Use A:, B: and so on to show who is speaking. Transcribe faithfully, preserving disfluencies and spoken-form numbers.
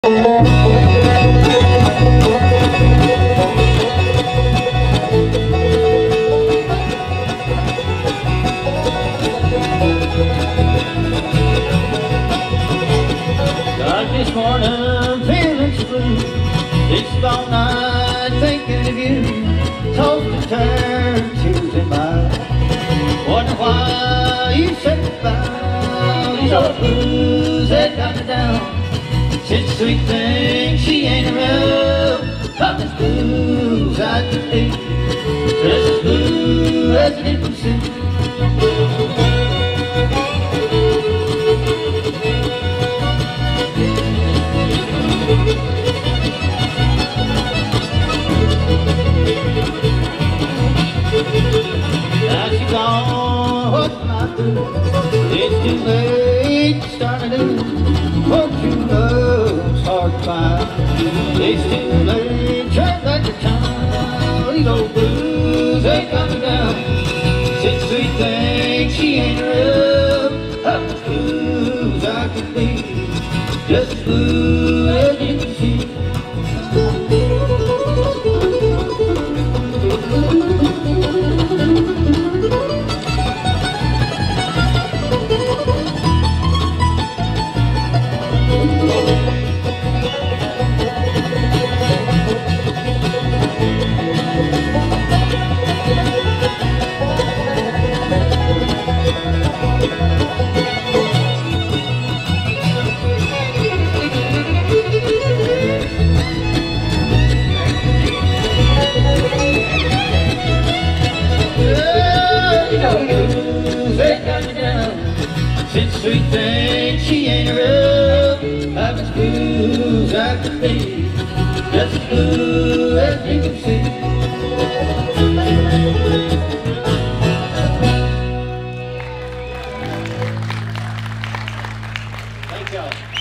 A: This morning, feeling so blue. It's all night thinking of you. Tossed and turned, choosing mine. Wonder why you said goodbye. These old blues that got me down. Said sweet thing, she ain't around. Talking blues I could be. Just as blue as an infant sea. Now she's gone, what can I do? It's too late to start anew. Won't you know it's hard to find? It's too late, turn back the time. These old blues, they got me down. Said sweet thing, she ain't around. How much blues I could be, just as blue as you can see. Said sweet thing, she ain't around. How much blues I could be, just as blue as you can see. Thank y'all.